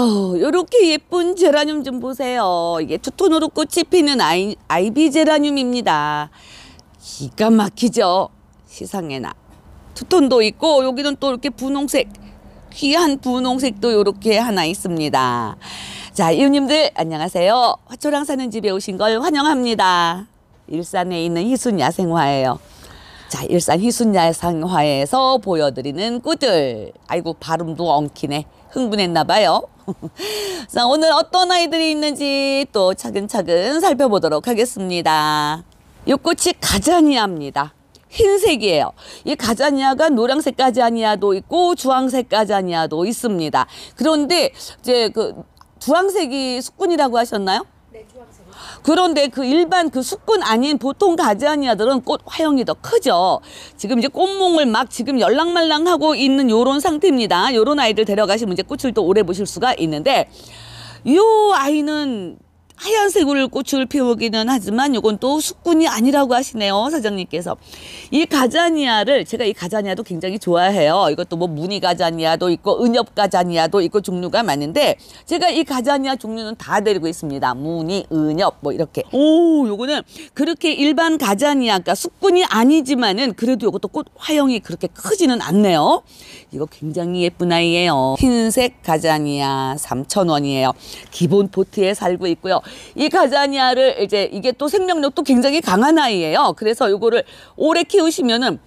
아우, 요렇게 예쁜 제라늄 좀 보세요. 이게 투톤으로 꽃이 피는 아이비 제라늄입니다. 기가 막히죠? 시상에나. 투톤도 있고, 여기는 또 이렇게 분홍색, 귀한 분홍색도 요렇게 하나 있습니다. 자, 이웃님들 안녕하세요. 화초랑 사는 집에 오신 걸 환영합니다. 일산에 있는 희순야생화예요. 자, 일산 희순야생화에서 보여드리는 꽃들. 아이고, 발음도 엉키네. 흥분했나 봐요. 자, 오늘 어떤 아이들이 있는지 또 차근차근 살펴보도록 하겠습니다. 이 꽃이 가자니아입니다. 흰색이에요. 이 가자니아가 노란색 가자니아도 있고 주황색 가자니아도 있습니다. 그런데 이제 그 주황색이 숙군이라고 하셨나요? 네, 주황색. 그런데 그 일반 그 숙군 아닌 보통 가자니아들은 꽃 화형이 더 크죠. 지금 이제 꽃몽을 막 지금 열랑말랑하고 있는 요런 상태입니다. 요런 아이들 데려가시면 이제 꽃을 또 오래 보실 수가 있는데, 요 아이는 하얀색으로 꽃을 피우기는 하지만 요건 또 숙군이 아니라고 하시네요, 사장님께서. 이 가자니아를, 제가 이 가자니아도 굉장히 좋아해요. 이것도 뭐 무늬 가자니아도 있고 은엽 가자니아도 있고 종류가 많은데, 제가 이 가자니아 종류는 다 데리고 있습니다. 무늬, 은엽 뭐 이렇게. 오, 요거는 그렇게 일반 가자니아가 숙군이 아니지만은 그래도 요것도 꽃 화형이 그렇게 크지는 않네요. 이거 굉장히 예쁜 아이예요. 흰색 가자니아 3,000원이에요. 기본 포트에 살고 있고요. 이 가자니아를 이제 이게 또 생명력도 굉장히 강한 아이예요. 그래서 요거를 오래 키우시면은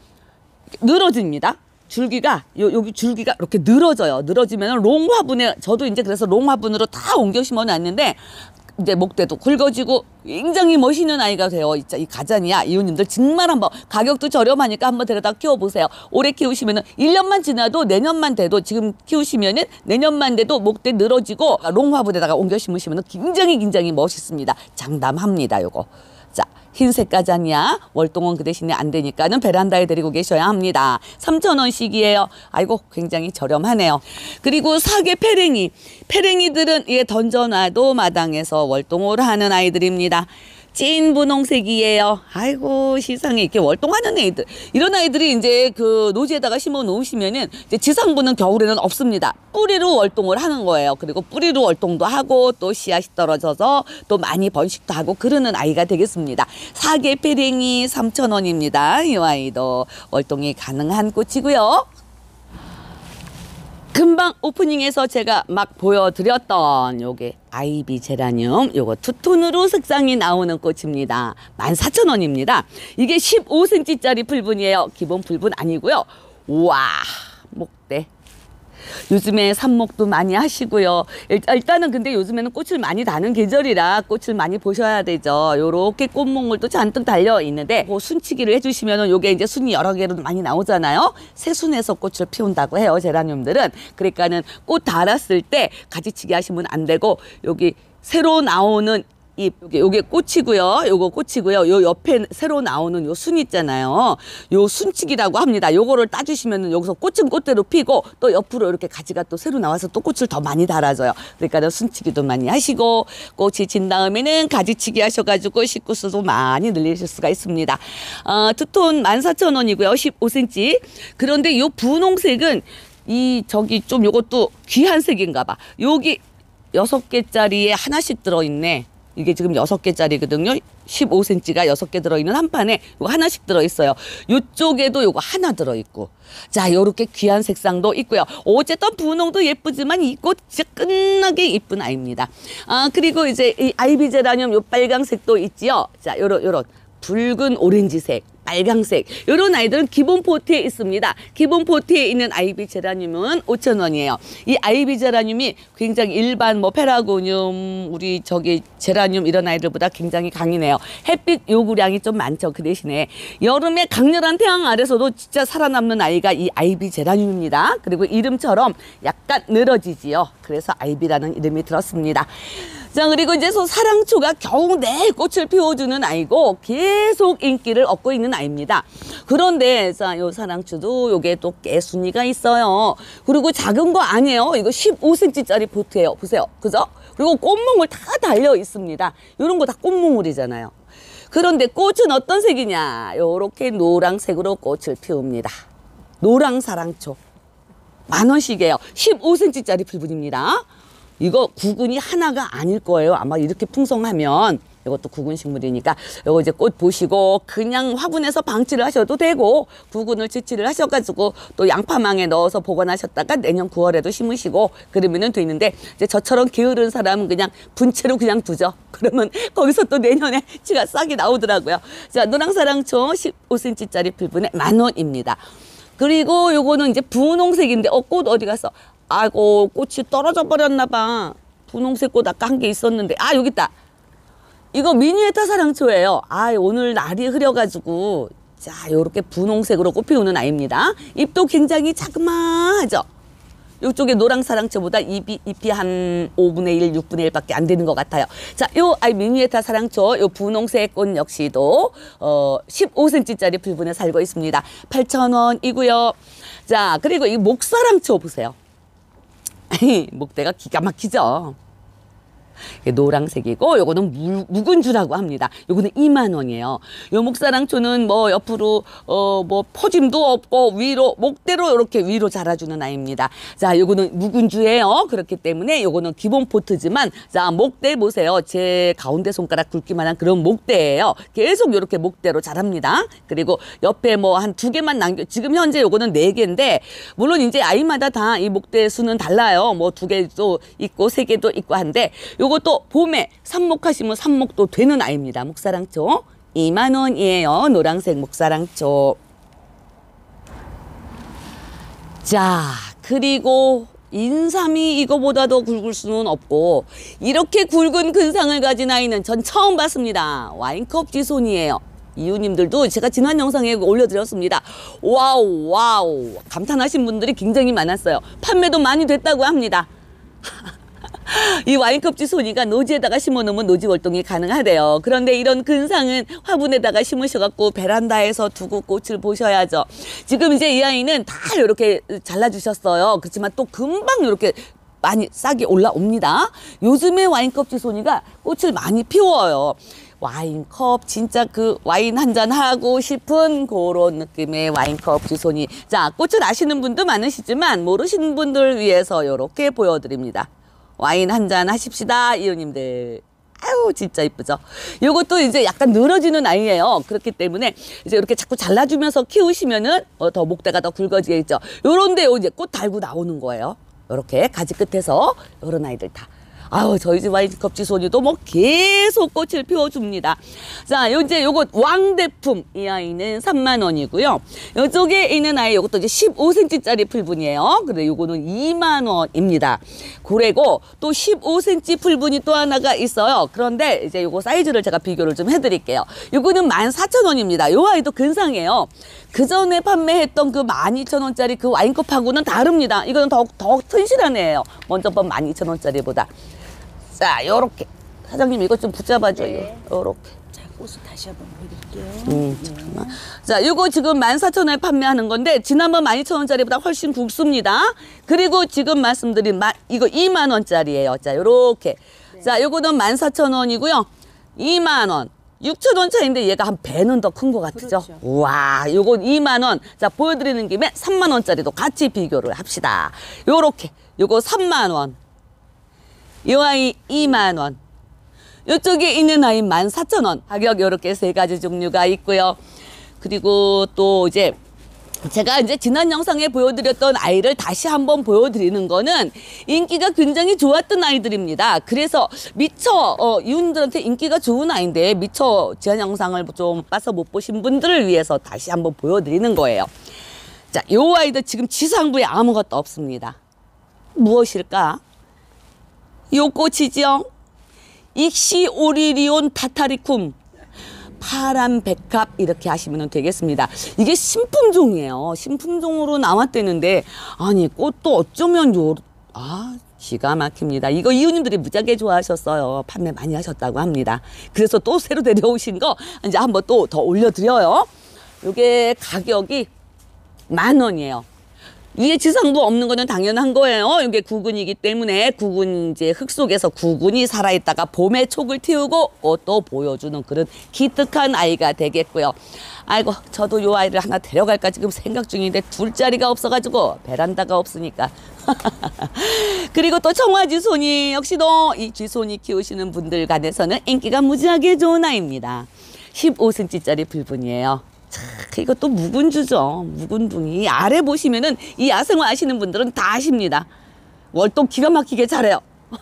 늘어집니다. 줄기가 여기 줄기가 이렇게 늘어져요. 늘어지면 롱 화분에, 저도 이제 그래서 롱 화분으로 다 옮겨 심어 놨는데 이제 목대도 굵어지고 굉장히 멋있는 아이가 돼요. 진짜 이 가자니아 이웃님들 정말 한번, 가격도 저렴하니까 한번 데려다 키워보세요. 오래 키우시면은 1년만 지나도, 내년만 돼도, 지금 키우시면은 내년만 돼도 목대 늘어지고 롱화분에다가 옮겨 심으시면은 굉장히 멋있습니다. 장담합니다, 요거. 자, 흰색 가자니아 월동은 그 대신에 안 되니까는 베란다에 데리고 계셔야 합니다. 3,000원씩이에요. 아이고, 굉장히 저렴하네요. 그리고 사계 페랭이들은 이게 던져놔도 마당에서 월동을 하는 아이들입니다. 찐 분홍색이에요. 아이고, 시상에 이렇게 월동하는 애들. 이런 아이들이 이제 그 노지에다가 심어 놓으시면은 이제 지상부는 겨울에는 없습니다. 뿌리로 월동을 하는 거예요. 그리고 뿌리로 월동도 하고 또 씨앗이 떨어져서 또 많이 번식도 하고 그러는 아이가 되겠습니다. 사계 페랭이 3,000원입니다. 이 아이도 월동이 가능한 꽃이고요. 금방 오프닝에서 제가 막 보여드렸던 요게 아이비 제라늄, 요거 투톤으로 색상이 나오는 꽃입니다. 14,000원입니다. 이게 15cm짜리 풀분이에요. 기본 풀분 아니고요. 우와, 목대. 요즘에 삽목도 많이 하시고요. 일단은 근데 요즘에는 꽃을 많이 다는 계절이라 꽃을 많이 보셔야 되죠. 요렇게 꽃몽울도 잔뜩 달려 있는데, 그 순치기를 해주시면은 요게 이제 순이 여러 개로 많이 나오잖아요. 새순에서 꽃을 피운다고 해요, 제라늄들은. 그러니까는 꽃 달았을 때 가지치기 하시면 안 되고, 여기 새로 나오는 잎, 요게 꽃이고요. 요거 꽃이고요. 요 옆에 새로 나오는 요 순 있잖아요. 요 순치기라고 합니다. 요거를 따주시면은 여기서 꽃은 꽃대로 피고 또 옆으로 이렇게 가지가 또 새로 나와서 또 꽃을 더 많이 달아줘요. 그러니까 순치기도 많이 하시고, 꽃이 진 다음에는 가지치기 하셔가지고 식구수도 많이 늘리실 수가 있습니다. 투톤 14,000원이고요. 15cm. 그런데 요 분홍색은 저기 좀 요것도 귀한 색인가 봐. 여기 6개짜리에 하나씩 들어있네. 이게 지금 6개짜리거든요. 15cm가 6개 들어있는 한 판에 요거 하나씩 들어있어요. 요쪽에도 요거 하나 들어있고. 자, 요렇게 귀한 색상도 있고요. 어쨌든 분홍도 예쁘지만 이 꽃 진짜 끝나게 이쁜 아이입니다. 그리고 이제 이 아이비 제라늄 요 빨강색도 있지요. 자, 요런 붉은 오렌지색, 빨강색, 이런 아이들은 기본 포트에 있습니다. 기본 포트에 있는 아이비 제라늄은 5,000원이에요. 이 아이비 제라늄이 굉장히 일반 뭐 페라고늄, 우리 저기 제라늄 이런 아이들보다 굉장히 강이네요. 햇빛 요구량이 좀 많죠. 그 대신에 여름에 강렬한 태양 아래서도 진짜 살아남는 아이가 이 아이비 제라늄입니다. 그리고 이름처럼 약간 늘어지지요. 그래서 아이비라는 이름이 들었습니다. 자, 그리고 이제 사랑초가 겨우 내 꽃을 피워주는 아이고 계속 인기를 얻고 있는 아이입니다. 그런데 자, 요 사랑초도 요게 또 깨순이가 있어요. 그리고 작은 거 아니에요. 이거 15cm짜리 포트예요. 보세요. 그죠? 그리고 꽃몽울 다 달려 있습니다. 요런 거 다 꽃몽울이잖아요. 그런데 꽃은 어떤 색이냐? 요렇게 노란색으로 꽃을 피웁니다. 노랑 사랑초. 10,000원씩이에요. 15cm짜리 풀분입니다. 이거 구근이 하나가 아닐 거예요. 아마 이렇게 풍성하면. 이것도 구근 식물이니까 요거 이제 꽃 보시고 그냥 화분에서 방치를 하셔도 되고 구근을 지치를 하셔가지고 또 양파망에 넣어서 보관하셨다가 내년 9월에도 심으시고 그러면은 되는데 이제 저처럼 게으른 사람은 그냥 분채로 그냥 두죠. 그러면 거기서 또 내년에 치가 싹이 나오더라고요. 자, 노랑사랑초 15cm짜리 풀분에 10,000원입니다. 그리고 요거는 이제 분홍색인데 꽃 어디 갔어? 아이고 꽃이 떨어져 버렸나 봐. 분홍색 꽃 아까 한 개 있었는데 여기 있다. 이거 미니에타 사랑초예요. 오늘 날이 흐려가지고 자 요렇게 분홍색으로 꽃 피우는 아이입니다. 잎도 굉장히 자그마하죠. 이쪽에 노랑 사랑초보다 잎이 한 5분의 1, 6분의 1밖에 안 되는 것 같아요. 자, 요 아이 미니에타 사랑초, 요 분홍색 꽃 역시도 15cm짜리 풀분에 살고 있습니다. 8,000원이고요. 자, 그리고 이 목사랑초 보세요. 목대가 기가 막히죠. 노랑색이고 요거는 묵은주라고 합니다. 요거는 20,000원이에요. 요 목사랑초는 뭐 옆으로 뭐 포짐도 없고 위로 목대로 이렇게 위로 자라주는 아이입니다. 자, 요거는 묵은주예요. 그렇기 때문에 요거는 기본 포트지만 자, 목대 보세요. 제 가운데 손가락 굵기만한 그런 목대예요. 계속 요렇게 목대로 자랍니다. 그리고 옆에 뭐 한 2개만 지금 현재 요거는 4개인데 물론 이제 아이마다 다 이 목대 수는 달라요. 뭐 2개도 있고 3개도 있고 한데 요것도 봄에 삽목하시면 삽목도 되는 아이입니다. 목사랑초 20,000원이에요. 노란색 목사랑초. 자, 그리고 인삼이 이거보다 더 굵을 수는 없고 이렇게 굵은 근상을 가진 아이는 전 처음 봤습니다. 와인컵 지손이에요. 이웃님들도 제가 지난 영상에 올려드렸습니다. 와우 감탄하신 분들이 굉장히 많았어요. 판매도 많이 됐다고 합니다. 이 와인컵 지손이가 노지에다가 심어놓으면 노지 월동이 가능하대요. 그런데 이런 근상은 화분에다가 심으셔갖고 베란다에서 두고 꽃을 보셔야죠. 지금 이제 이 아이는 다 이렇게 잘라주셨어요. 그렇지만 또 금방 이렇게 많이 싹이 올라옵니다. 요즘에 와인컵 지손이가 꽃을 많이 피워요. 와인컵 진짜 그 와인 한잔 하고 싶은 그런 느낌의 와인컵 지손이. 자, 꽃을 아시는 분도 많으시지만 모르시는 분들 위해서 이렇게 보여드립니다. 와인 한잔 하십시다, 이웃님들. 아유, 진짜 이쁘죠? 요것도 이제 약간 늘어지는 아이예요. 그렇기 때문에 이제 이렇게 자꾸 잘라주면서 키우시면은 더 목대가 더 굵어지겠죠. 요런데 이제 꽃 달고 나오는 거예요. 요렇게 가지 끝에서 요런 아이들 다. 아우, 저희 집 와인컵 지손이도 뭐 계속 꽃을 피워줍니다. 자, 이제 요거 왕대품. 이 아이는 30,000원이고요. 이쪽에 있는 아이 요것도 이제 15cm짜리 풀분이에요. 근데 요거는 20,000원입니다. 그리고 또 15cm 풀분이 또 하나가 있어요. 그런데 이제 요거 사이즈를 제가 비교를 좀 해드릴게요. 요거는 14,000원입니다. 요 아이도 근상이에요. 그 전에 판매했던 그 12,000원짜리 그 와인컵하고는 다릅니다. 이거는 더 튼실한 애예요. 먼저 번 12,000원짜리보다. 자, 요렇게. 사장님 이거 좀 붙잡아줘요. 네. 요렇게. 자, 꽃을 다시 한번 보여드릴게요. 잠깐만. 자, 요거 지금 14,000원에 판매하는 건데 지난번 12,000원짜리보다 훨씬 굵습니다. 그리고 지금 말씀드린 이거 20,000원짜리예요. 자, 요렇게. 네. 자, 요거는 14,000원이고요. 20,000원. 6,000원 차인데 얘가 한 배는 더 큰 것 같죠? 그렇죠. 우와, 요건 20,000원. 자, 보여드리는 김에 30,000원짜리도 같이 비교를 합시다. 요렇게. 요거 30,000원. 요 아이 20,000원. 요쪽에 있는 아이 14,000원. 가격 요렇게 3가지 종류가 있고요. 그리고 또 이제 제가 이제 지난 영상에 보여드렸던 아이를 다시 한번 보여드리는 거는 인기가 굉장히 좋았던 아이들입니다. 그래서 미처 이웃들한테 인기가 좋은 아이인데 미처 지난 영상을 좀 봐서 못 보신 분들을 위해서 다시 한번 보여드리는 거예요. 자, 요 아이들 지금 지상부에 아무것도 없습니다. 무엇일까? 요 꽃이죠. 익시오리리온 타타리쿰. 파란 백합 이렇게 하시면 되겠습니다. 이게 신품종이에요. 신품종으로 나왔대는데 아니 꽃도 어쩌면 기가 막힙니다. 이거 이웃님들이 무지하게 좋아하셨어요. 판매 많이 하셨다고 합니다. 그래서 또 새로 데려오신 거 이제 한번 또 더 올려드려요. 요게 가격이 10,000원이에요. 위에 지상부 없는 거는 당연한 거예요. 이게 구근이기 때문에 구근 이제 흙 속에서 구근이 살아있다가 봄에 촉을 틔우고 또 보여주는 그런 기특한 아이가 되겠고요. 아이고 저도 요 아이를 하나 데려갈까 지금 생각 중인데 둘 자리가 없어가지고 베란다가 없으니까. 그리고 또 청화쥐손이 역시도 이 쥐손이 키우시는 분들 간에서는 인기가 무지하게 좋은 아이입니다. 15cm짜리 불분이에요. 자, 이것도 묵은주죠. 묵은둥이. 아래 보시면은 이 야생화 아시는 분들은 다 아십니다. 월동 기가 막히게 잘해요.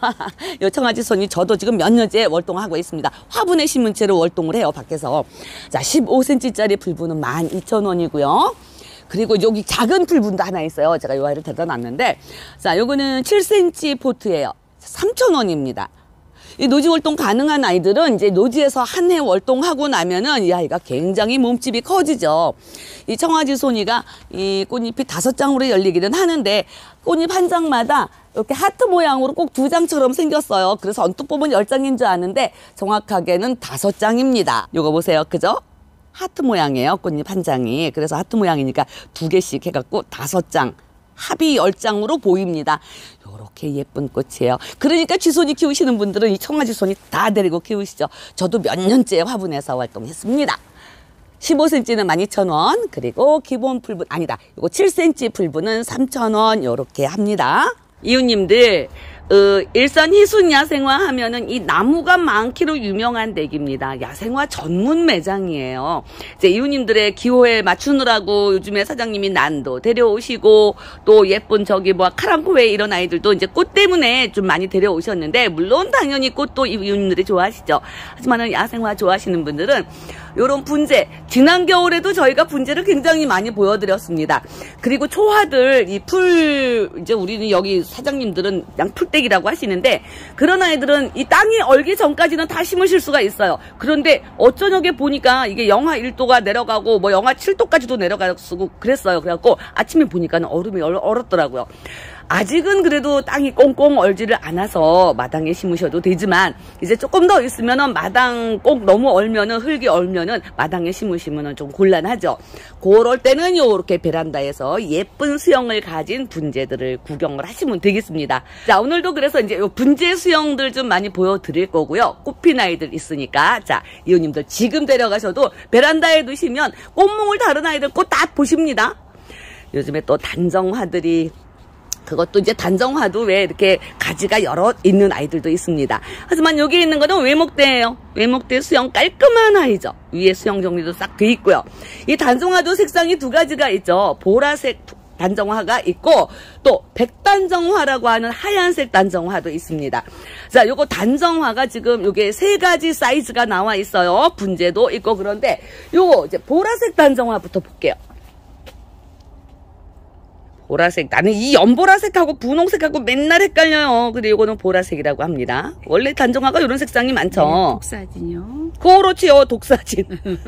요 청아쥐손이 저도 지금 몇 년째 월동하고 있습니다. 화분에 심은 채로 월동을 해요, 밖에서. 자, 15cm짜리 불분은 12,000원이고요. 그리고 여기 작은 불분도 하나 있어요. 제가 요 아이를 데려다 놨는데, 자, 요거는 7cm 포트예요. 3,000원입니다. 이 노지 월동 가능한 아이들은 이제 노지에서 한 해 월동하고 나면은 이 아이가 굉장히 몸집이 커지죠. 이 청아쥐 소니가 이 꽃잎이 5장으로 열리기는 하는데 꽃잎 한 장마다 이렇게 하트 모양으로 꼭 2장처럼 생겼어요. 그래서 언뜻 보면 10장인 줄 아는데 정확하게는 5장입니다. 요거 보세요. 그죠? 하트 모양이에요. 꽃잎 한 장이. 그래서 하트 모양이니까 2개씩 해갖고 5장. 합이 10장으로 보입니다. 요렇게 예쁜 꽃이에요. 그러니까 쥐손이 키우시는 분들은 이 청아쥐손이 다 데리고 키우시죠. 저도 몇 년째 화분에서 활동했습니다. 15cm는 12,000원, 그리고 기본 풀분, 아니다, 이거 7cm 풀분은 3,000원 요렇게 합니다. 이웃님들, 일산 희순 야생화 하면은 이 나무가 많기로 유명한 댁입니다. 야생화 전문 매장이에요. 이제 이웃님들의 기호에 맞추느라고 요즘에 사장님이 난도 데려오시고 또 예쁜 저기 뭐 카랑코웨 이런 아이들도 이제 꽃 때문에 좀 많이 데려오셨는데 물론 당연히 꽃도 이웃님들이 좋아하시죠. 하지만은 야생화 좋아하시는 분들은 요런 분재, 지난 겨울에도 저희가 분재를 굉장히 많이 보여드렸습니다. 그리고 초화들, 이 풀, 이제 우리는 여기 사장님들은 양풀떼기라고 하시는데, 그런 아이들은 이 땅이 얼기 전까지는 다 심으실 수가 있어요. 그런데 어저녁에 보니까 이게 영하 1도가 내려가고, 뭐 영하 7도까지도 내려가고 그랬어요. 그래갖고 아침에 보니까 얼음이 얼었더라고요. 아직은 그래도 땅이 꽁꽁 얼지를 않아서 마당에 심으셔도 되지만 이제 조금 더 있으면은 마당 꼭 너무 얼면은 흙이 얼면은 마당에 심으시면은 좀 곤란하죠. 그럴 때는 요렇게 베란다에서 예쁜 수영을 가진 분재들을 구경을 하시면 되겠습니다. 자, 오늘도 그래서 이제 요 분재 수영들 좀 많이 보여드릴 거고요. 꽃핀 아이들 있으니까 자, 이웃님들 지금 데려가셔도 베란다에 두시면 꽃몽을 다른 아이들 꽃 다 보십니다. 요즘에 또 단정화들이 그것도 이제 단정화도 왜 이렇게 가지가 여러 있는 아이들도 있습니다. 하지만 여기 있는 거는 외목대예요. 외목대 수영 깔끔한 아이죠. 위에 수영 정리도 싹 돼 있고요. 이 단정화도 색상이 2가지가 있죠. 보라색 단정화가 있고 또 백단정화라고 하는 하얀색 단정화도 있습니다. 자, 요거 단정화가 지금 요게 3가지 사이즈가 나와 있어요. 분재도 있고 그런데 요거 이제 보라색 단정화부터 볼게요. 보라색. 나는 이 연보라색하고 분홍색하고 맨날 헷갈려요. 근데 이거는 보라색이라고 합니다. 원래 단정화가 이런 색상이 많죠. 네, 독사진요. 그렇지요. 독사진.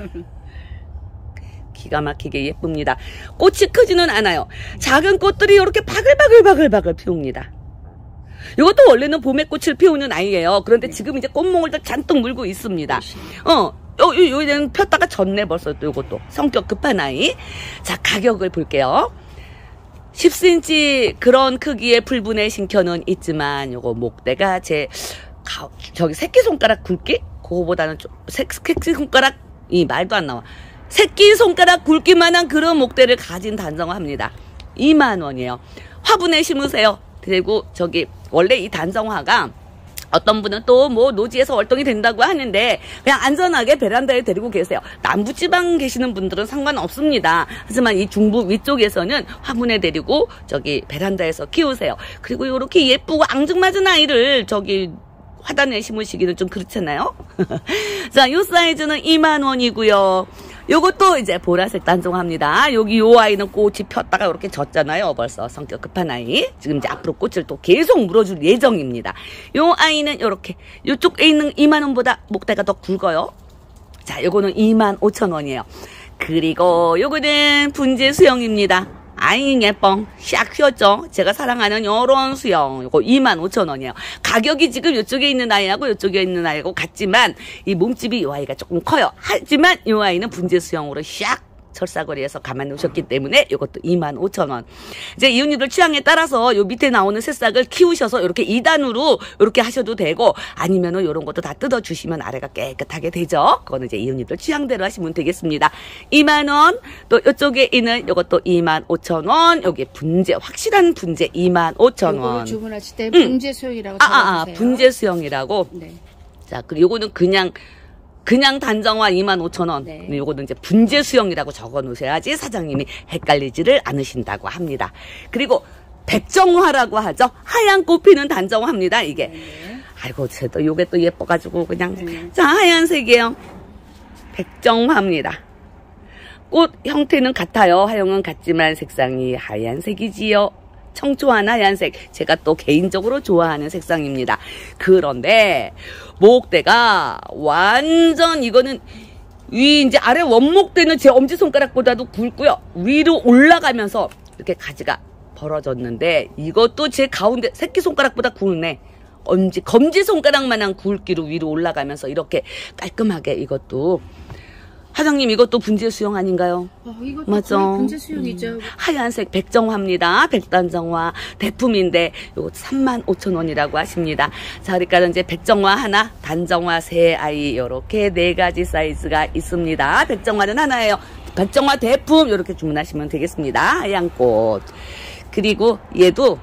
기가 막히게 예쁩니다. 꽃이 크지는 않아요. 작은 꽃들이 이렇게 바글바글 피웁니다. 이것도 원래는 봄에 꽃을 피우는 아이예요. 그런데 지금 이제 꽃몽을 다 잔뜩 물고 있습니다. 요는 폈다가 졌네 벌써 또 이것도. 성격 급한 아이. 자, 가격을 볼게요. 10cm 그런 크기의 풀분의 신켜는 있지만 요거 목대가 저기 새끼손가락 굵기? 그거보다는 좀 새끼손가락이 말도 안 나와. 새끼손가락 굵기만한 그런 목대를 가진 단정화입니다. 20,000원이에요. 화분에 심으세요. 그리고 저기 원래 이 단정화가 어떤 분은 또 뭐 노지에서 월동이 된다고 하는데 그냥 안전하게 베란다에 데리고 계세요. 남부지방 계시는 분들은 상관없습니다. 하지만 이 중부 위쪽에서는 화분에 데리고 저기 베란다에서 키우세요. 그리고 이렇게 예쁘고 앙증맞은 아이를 저기 화단에 심으시기는 좀 그렇잖아요. 자, 요 사이즈는 20,000원이고요. 요것도 이제 보라색 단정화입니다. 여기 요 아이는 꽃이 폈다가 이렇게 졌잖아요. 벌써 성격 급한 아이. 지금 이제 앞으로 꽃을 또 계속 물어줄 예정입니다. 요 아이는 요렇게 요쪽에 있는 20,000원보다 목대가 더 굵어요. 자, 요거는 25,000원이에요. 그리고 요거는 분재 수영입니다. 아이 예뻐. 샥 휘었죠. 제가 사랑하는 요런 수영. 요거 25,000원이에요. 가격이 지금 요쪽에 있는 아이하고 요쪽에 있는 아이하고 같지만 이 몸집이 요 아이가 조금 커요. 하지만 요 아이는 분재 수영으로 샥 철사거리에서 가만 놓으셨기 때문에 이것도 25,000원. 이제 이웃님들 취향에 따라서 요 밑에 나오는 새싹을 키우셔서 이렇게 2단으로 이렇게 하셔도 되고 아니면은 이런 것도 다 뜯어 주시면 아래가 깨끗하게 되죠. 그거는 이제 이웃님들 취향대로 하시면 되겠습니다. 2만원. 또 이쪽에 있는 이것도 25,000원. 여기 분재, 확실한 분재 25,000원. 요거를 주문하실 때 분재 수영이라고 적어주세요. 분재 수영이라고. 네. 자, 그리고 요거는 그냥 단정화 25,000원. 네. 요거는 이제 분재 수영이라고 적어 놓으셔야지 사장님이 헷갈리지를 않으신다고 합니다. 그리고 백정화라고 하죠. 하얀 꽃 피는 단정화입니다, 이게. 네. 아이고, 쟤도 요게 또 예뻐가지고 그냥. 네. 자, 하얀색이에요. 백정화입니다. 꽃 형태는 같아요. 하용은 같지만 색상이 하얀색이지요. 청초한 하얀색. 제가 또 개인적으로 좋아하는 색상입니다. 그런데 목대가 완전 이거는 이제 아래 원목대는 제 엄지손가락보다도 굵고요. 위로 올라가면서 이렇게 가지가 벌어졌는데 이것도 제 가운데 새끼손가락보다 굵네. 검지손가락만한 굵기로 위로 올라가면서 이렇게 깔끔하게 이것도 사장님 이것도 분재 수영 아닌가요? 이것도 맞죠. 거의 분재 수영이죠. 하얀색 백정화입니다. 백단정화 대품인데 요거 35,000원이라고 하십니다. 자, 그러니까 이제 백정화 하나, 단정화 세 아이 요렇게 4가지 사이즈가 있습니다. 백정화는 하나예요. 백정화 대품 요렇게 주문하시면 되겠습니다. 하얀 꽃. 그리고 얘도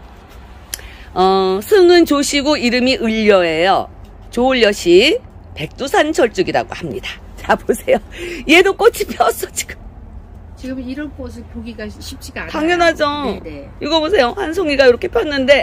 승은 조시고 이름이 을려예요. 조을려시 백두산 철쭉이라고 합니다. 자, 보세요. 얘도 꽃이 폈어, 지금. 지금 이런 꽃을 보기가 쉽지가 않아요. 당연하죠. 네네. 이거 보세요. 한 송이가 이렇게 폈는데,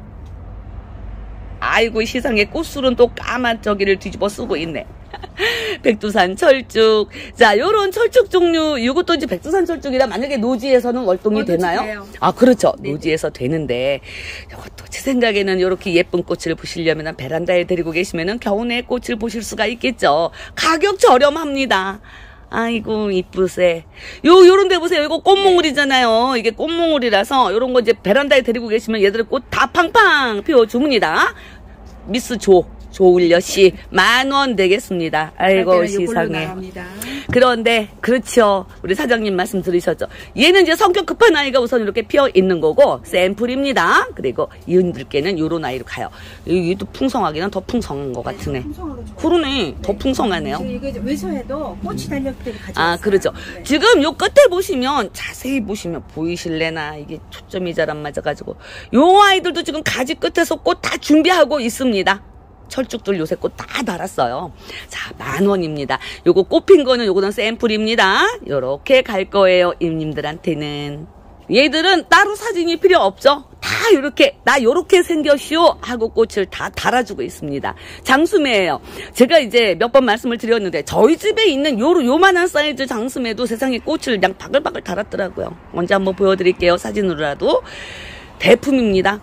아이고, 이 세상에 꽃술은 또 까만 저기를 뒤집어 쓰고 있네. 백두산 철쭉. 자, 요런 철쭉 종류, 이것도 이제 백두산 철쭉이라 만약에 노지에서는 월동이 되나요? 돼요. 아, 그렇죠. 네네. 노지에서 되는데, 이것도 제 생각에는 이렇게 예쁜 꽃을 보시려면 베란다에 데리고 계시면은 겨우내 꽃을 보실 수가 있겠죠. 가격 저렴합니다. 아이고, 이쁘세. 요런 데 보세요. 이거 꽃몽울이잖아요. 이게 꽃몽울이라서 요런 거 이제 베란다에 데리고 계시면 얘들 꽃 다 팡팡 피워줍니다. 미스 조울려씨 10,000원 되겠습니다. 아이고, 세상에. 그런데 그렇죠. 우리 사장님 말씀 들으셨죠. 얘는 이제 성격 급한 아이가 우선 이렇게 피어 있는 거고 샘플입니다. 그리고 이웃들께는 요런 아이로 가요. 이게 또 풍성하기는 더 풍성한 것 같으네. 그러네. 더 풍성하네요. 이거 외서에도 꽃이 달렸기 때문에 가져왔어요. 아, 그렇죠. 네. 지금 요 끝에 보시면 자세히 보시면 보이실래나 이게 초점이 잘 안 맞아가지고 요 아이들도 지금 가지 끝에서 꽃 다 준비하고 있습니다. 철쭉들 요새 꽃 다 달았어요. 자, 10,000원입니다. 요거 꽃핀 거는 요거는 샘플입니다. 요렇게 갈 거예요, 임님들한테는. 얘들은 따로 사진이 필요 없죠? 다 요렇게, 나 요렇게 생겼쇼 하고 꽃을 다 달아주고 있습니다. 장수매예요. 제가 이제 몇 번 말씀을 드렸는데 저희 집에 있는 요만한 사이즈 장수매도 세상에 꽃을 그냥 바글바글 달았더라고요. 언제 한번 보여드릴게요, 사진으로라도. 대품입니다.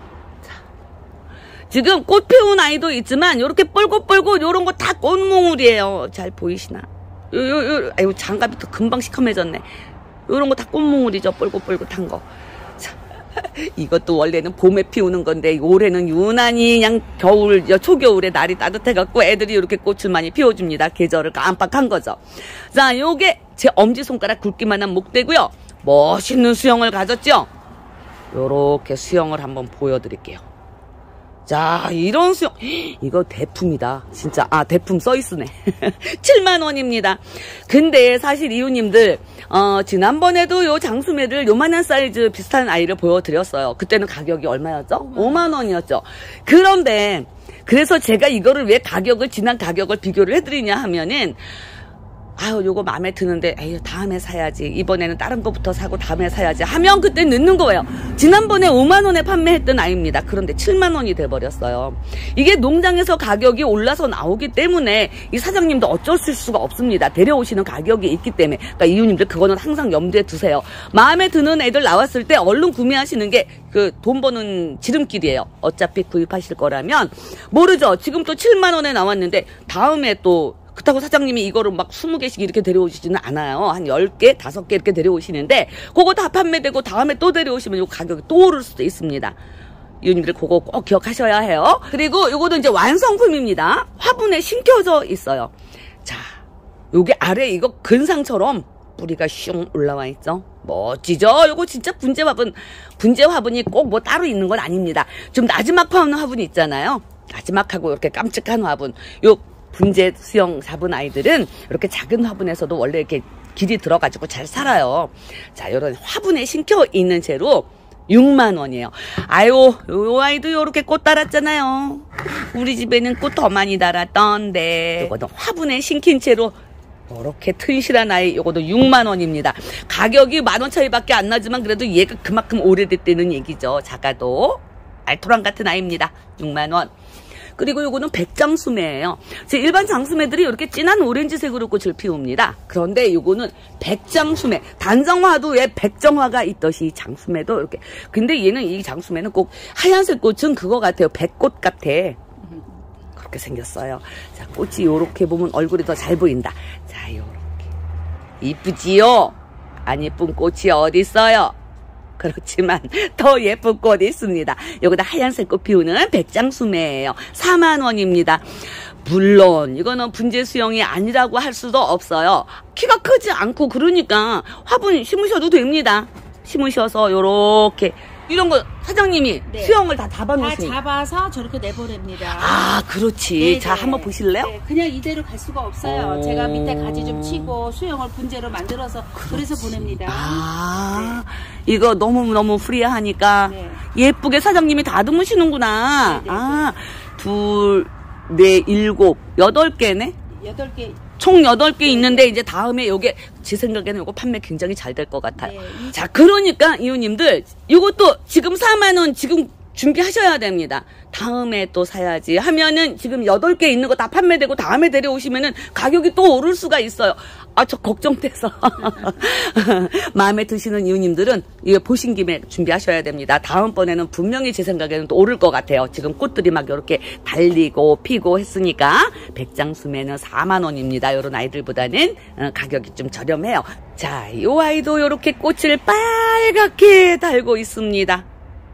지금 꽃 피운 아이도 있지만 요렇게 뻘겋뻘겋 요런 거 다 꽃몽울이에요. 잘 보이시나? 아이고, 장갑이 또 금방 시커매졌네. 요런 거 다 꽃몽울이죠. 뻘겋뻘겋한 거. 자, 이것도 원래는 봄에 피우는 건데 올해는 유난히 그냥 겨울, 초겨울에 날이 따뜻해갖고 애들이 이렇게 꽃을 많이 피워줍니다. 계절을 깜빡한 거죠. 자, 요게 제 엄지손가락 굵기만한 목대고요. 멋있는 수영을 가졌죠? 요렇게 수영을 한번 보여드릴게요. 자, 이런 수영, 이거 대품이다. 진짜, 대품 써있으네. 70,000원입니다. 근데 사실 이웃님들, 지난번에도 요 장수매를 요만한 사이즈 비슷한 아이를 보여드렸어요. 그때는 가격이 얼마였죠? 50,000원이었죠. 그런데, 그래서 제가 이거를 왜 지난 가격을 비교를 해드리냐 하면은, 요거 마음에 드는데, 다음에 사야지. 이번에는 다른 거부터 사고 다음에 사야지. 하면 그때 늦는 거예요. 지난번에 50,000원에 판매했던 아이입니다. 그런데 70,000원이 돼버렸어요. 이게 농장에서 가격이 올라서 나오기 때문에 이 사장님도 어쩔 수가 없습니다. 데려오시는 가격이 있기 때문에. 그러니까 이웃님들 그거는 항상 염두에 두세요. 마음에 드는 애들 나왔을 때 얼른 구매하시는 게 그 돈 버는 지름길이에요. 어차피 구입하실 거라면. 모르죠. 지금 또 70,000원에 나왔는데 다음에 또 그렇다고 사장님이 이거를 막 20개씩 이렇게 데려오시지는 않아요. 한 10개, 5개 이렇게 데려오시는데 그거 다 판매되고 다음에 또 데려오시면 이 가격이 또 오를 수도 있습니다. 이웃님들 그거 꼭 기억하셔야 해요. 그리고 이거도 이제 완성품입니다. 화분에 심겨져 있어요. 자, 요게 아래 이거 근상처럼 뿌리가 슝 올라와 있죠. 멋지죠? 요거 진짜 분재 화분이 꼭 뭐 따로 있는 건 아닙니다. 좀 나지막 하는 화분이 있잖아요. 나지막하고 이렇게 깜찍한 화분. 요 분재 수영 잡은 아이들은 이렇게 작은 화분에서도 원래 이렇게 길이 들어가지고 잘 살아요. 자, 요런 화분에 심겨 있는 채로 6만 원이에요. 아유, 요 아이도 요렇게 꽃 달았잖아요. 우리 집에는 꽃 더 많이 달았던데. 요거는 화분에 심긴 채로 요렇게 튼실한 아이, 요것도 6만 원입니다. 가격이 10,000원 차이밖에 안 나지만 그래도 얘가 그만큼 오래됐다는 얘기죠. 작아도 알토란 같은 아이입니다. 6만 원. 그리고 요거는 백장수매예요. 제 일반 장수매들이 이렇게 진한 오렌지색으로 꽃을 피웁니다. 그런데 요거는 백장수매. 단정화도 왜 백정화가 있듯이 장수매도 이렇게. 근데 얘는 이 장수매는 꼭 하얀색 꽃은 그거 같아요. 백꽃 같아. 그렇게 생겼어요. 자, 꽃이 요렇게 보면 얼굴이 더 잘 보인다. 자, 요렇게. 이쁘지요? 안 예쁜 꽃이 어디 있어요? 그렇지만 더 예쁜 꽃이 있습니다. 여기다 하얀색 꽃 피우는 백장수매예요. 4만 원입니다. 물론 이거는 분재 수영이 아니라고 할 수도 없어요. 키가 크지 않고 그러니까 화분 심으셔도 됩니다. 심으셔서 요렇게 이런 거 사장님이 네. 수영을 다 다 잡아놓으세요. 잡아서 저렇게 내보냅니다. 아, 그렇지. 네네. 자, 한번 보실래요? 네, 그냥 이대로 갈 수가 없어요. 오. 제가 밑에 가지 좀 치고 수영을 분재로 만들어서 그래서 보냅니다. 아, 이거 너무너무 프리하니까 네. 예쁘게 사장님이 다듬으시는구나. 네네네. 아, 2, 4, 7, 8개네? 8개. 총 8개 있는데 이제 다음에 요게 제 생각에는 요거 판매 굉장히 잘 될 것 같아요. 네. 자, 그러니까 이웃님들 이것도 지금 4만 원 지금 준비하셔야 됩니다. 다음에 또 사야지 하면은 지금 8개 있는 거 다 판매되고 다음에 데려오시면은 가격이 또 오를 수가 있어요. 아, 저 걱정돼서. 마음에 드시는 이웃님들은 이거 보신 김에 준비하셔야 됩니다. 다음번에는 분명히 제 생각에는 또 오를 것 같아요. 지금 꽃들이 막 이렇게 달리고 피고 했으니까 백장수매는 4만 원입니다. 이런 아이들보다는 가격이 좀 저렴해요. 자, 이 아이도 이렇게 꽃을 빨갛게 달고 있습니다.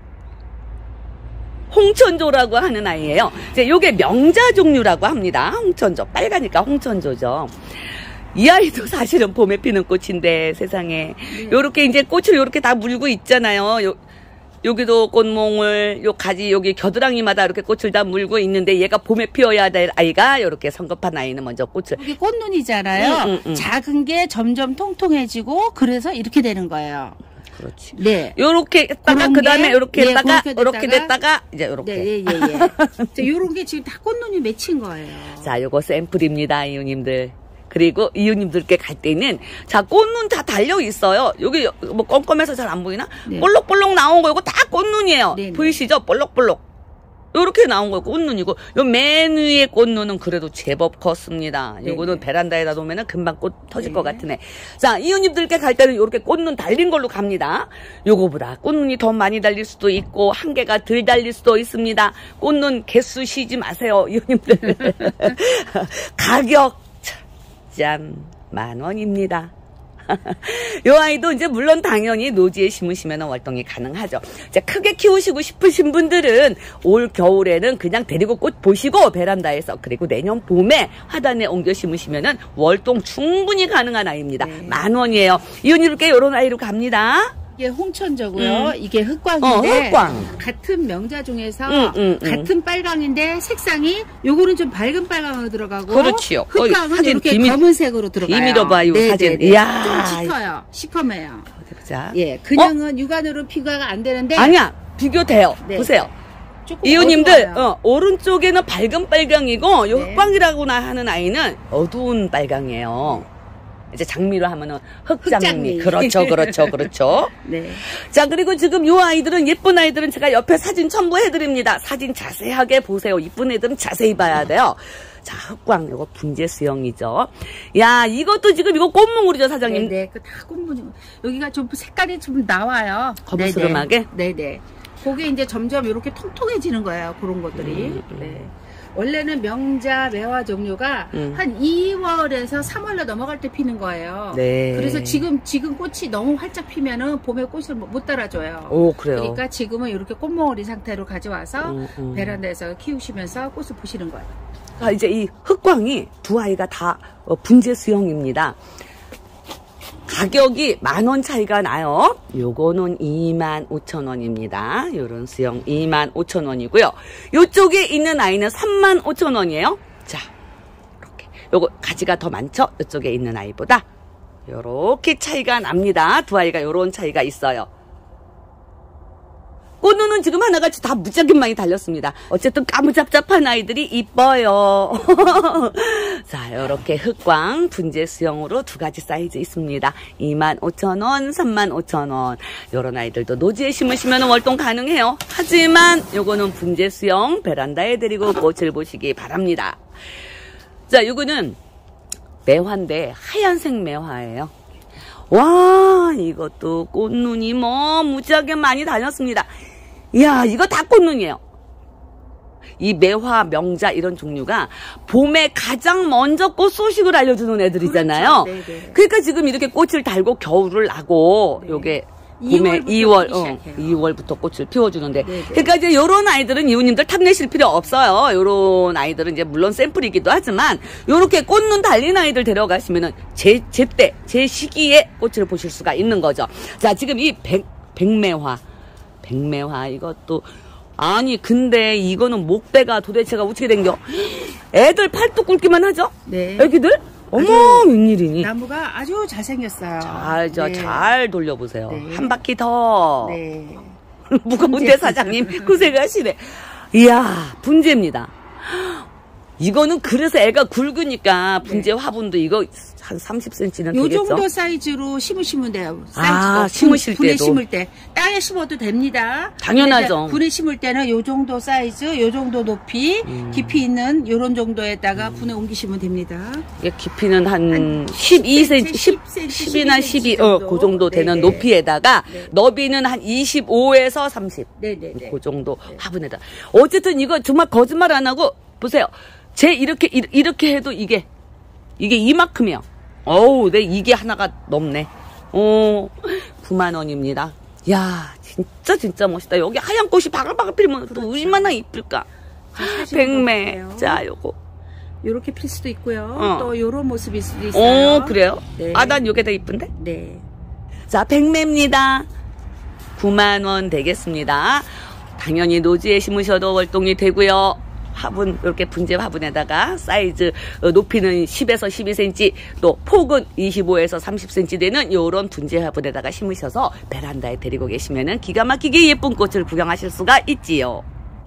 홍천조라고 하는 아이예요. 이제 요게 명자 종류라고 합니다. 홍천조. 빨가니까 홍천조죠. 이 아이도 사실은 봄에 피는 꽃인데 세상에 요렇게 이제 꽃을 요렇게 다 물고 있잖아요. 여기도 꽃몽을 요 가지 여기 겨드랑이마다 이렇게 꽃을 다 물고 있는데 얘가 봄에 피어야 될 아이가 요렇게 성급한 아이는 먼저 꽃을 이게 꽃눈이잖아요. 작은 게 점점 통통해지고 그래서 이렇게 되는 거예요. 그렇지. 네. 요렇게 했다가 그런 그다음에 게, 요렇게 예, 했다가 그렇게 요렇게 됐다가 이제 요렇게. 네, 예, 예, 예. 자, 요런 게 지금 다 꽃눈이 맺힌 거예요. 자, 요거 샘플입니다, 이웃님들. 그리고 이웃님들께 갈 때는 자, 꽃눈 다 달려 있어요. 여기 뭐 껌껌해서 잘 안 보이나? 네. 볼록볼록 나온 거 이거 다 꽃눈이에요. 네네. 보이시죠? 볼록볼록. 요렇게 나온 거 꽃눈이고 요 맨 위에 꽃눈은 그래도 제법 컸습니다. 요거는 네네. 베란다에다 놓으면 금방 꽃 터질 네. 것 같으네. 자, 이웃님들께 갈 때는 요렇게 꽃눈 달린 걸로 갑니다. 요거보다 꽃눈이 더 많이 달릴 수도 있고 한 개가 덜 달릴 수도 있습니다. 꽃눈 개수 쉬지 마세요, 이웃님들. 가격 짠, 10,000원입니다. 이 아이도 이제 물론 당연히 노지에 심으시면 월동이 가능하죠. 이제 크게 키우시고 싶으신 분들은 올 겨울에는 그냥 데리고 꽃 보시고 베란다에서 그리고 내년 봄에 화단에 옮겨 심으시면은 월동 충분히 가능한 아이입니다. 네. 10,000원이에요. 이웃님께 이런 아이로 갑니다. 이게 홍천저고요. 이게 흑광인데 흑광. 같은 명자 중에서 같은 빨강인데 색상이 요거는 좀 밝은 빨강으로 들어가고 그렇지요. 흑광은 사진 이렇게 이미- 검은색으로 들어가요. 이미 봐요, 네, 사진. 네, 네. 이야. 좀 짙어요. 시커매요. 어디 보자. 예, 그냥은 육안으로 피부가 안 되는데 아니야, 비교돼요. 네. 보세요. 조금 이웃님들, 어두워요. 오른쪽에는 밝은 빨강이고, 요 네. 흑광이라고나 하는 아이는 어두운 빨강이에요. 이제 장미로 하면은 흑장미. 흑장미. 그렇죠. 네. 자, 그리고 지금 요 아이들은, 예쁜 아이들은 제가 옆에 사진 첨부해드립니다. 사진 자세하게 보세요. 이쁜 애들은 자세히 봐야 돼요. 자, 흑광, 요거 분재 수영이죠. 야, 이것도 지금 이거 꽃몽울이죠, 사장님? 네, 그 다 꽃무늬. 여기가 좀 색깔이 좀 나와요. 거부스름하게? 네네. 그게 이제 점점 이렇게 통통해지는 거예요. 그런 것들이. 네. 원래는 명자, 매화 종류가 한 2월에서 3월로 넘어갈 때 피는 거예요. 네. 그래서 지금 꽃이 너무 활짝 피면은 봄에 꽃을 못 따라줘요. 오, 그래요. 그러니까 지금은 이렇게 꽃몽오리 상태로 가져와서 베란다에서 키우시면서 꽃을 보시는 거예요. 아, 이제 이 흑광이 두 아이가 다 분재 수영입니다. 가격이 10,000원 차이가 나요. 요거는 25,000원입니다. 요런 수영 25,000원이고요. 요쪽에 있는 아이는 35,000원이에요. 자, 이렇게. 요거 가지가 더 많죠? 요쪽에 있는 아이보다. 요렇게 차이가 납니다. 두 아이가 요런 차이가 있어요. 꽃눈은 지금 하나같이 다 무지하게 많이 달렸습니다. 어쨌든 까무잡잡한 아이들이 이뻐요. 자, 요렇게 흑광 분재 수영으로 두 가지 사이즈 있습니다. 25,000원, 35,000원. 요런 아이들도 노지에 심으시면 월동 가능해요. 하지만 요거는 분재 수영 베란다에 데리고 꽃을 보시기 바랍니다. 자, 요거는 매화인데 하얀색 매화예요. 와, 이것도 꽃눈이 뭐 무지하게 많이 달렸습니다. 이야, 이거 다 꽃눈이에요. 이 매화, 명자 이런 종류가 봄에 가장 먼저 꽃 소식을 알려주는 애들이잖아요. 그렇죠. 네네. 그러니까 지금 이렇게 꽃을 달고 겨울을 나고 네. 요게 봄에 2월부터 꽃을 피워주는데, 네네. 그러니까 이제 요런 아이들은 이웃님들 탐내실 필요 없어요. 요런 아이들은 이제 물론 샘플이기도 하지만 요렇게 꽃눈 달린 아이들 데려가시면은 제 시기에 꽃을 보실 수가 있는 거죠. 자, 지금 이 백매화 이것도 아니 근데 이거는 목대가 도대체가 어떻게 된겨? 애들 팔뚝 굵기만 하죠? 네. 애기들? 어머, 웬일이니? 나무가 아주 잘생겼어요. 잘 돌려보세요. 네. 한 바퀴 더. 네. 무거운데 사장님 고생하시네. 이야, 분재입니다. 이거는 그래서 애가 굵으니까 분재 화분도 이거 한 30cm는 요 되겠죠? 정도 사이즈로 심으시면 돼요. 아, 심으실 분에 때도. 심을 때. 땅에 심어도 됩니다. 당연하죠. 근데 분에 심을 때는 요 정도 사이즈, 요 정도 높이, 깊이 있는 요런 정도에다가 분에 옮기시면 됩니다. 이게 깊이는 한 12cm, 10이나 12, 그 정도 되는 네네. 높이에다가 네. 너비는 한 25에서 30. 네네네. 그 정도 화분에다. 어쨌든 이거 정말 거짓말 안 하고 보세요. 제 이렇게 해도 이게 이만큼이요. 어우, 네, 이게 하나가 넘네. 90,000원입니다. 야, 진짜 멋있다. 여기 하얀 꽃이 바글바글 피면 또 그렇죠. 얼마나 이쁠까. 백매. 자, 요거. 요렇게 필 수도 있고요. 또 요런 모습일 수도 있어요. 그래요? 네. 아, 난 요게 더 이쁜데? 네. 자, 백매입니다. 90,000원 되겠습니다. 당연히 노지에 심으셔도 월동이 되고요. 화분, 이렇게 분재 화분에다가 사이즈 높이는 10에서 12cm, 또 폭은 25에서 30cm 되는 요런 분재 화분에다가 심으셔서 베란다에 데리고 계시면은 기가 막히게 예쁜 꽃을 구경하실 수가 있지요.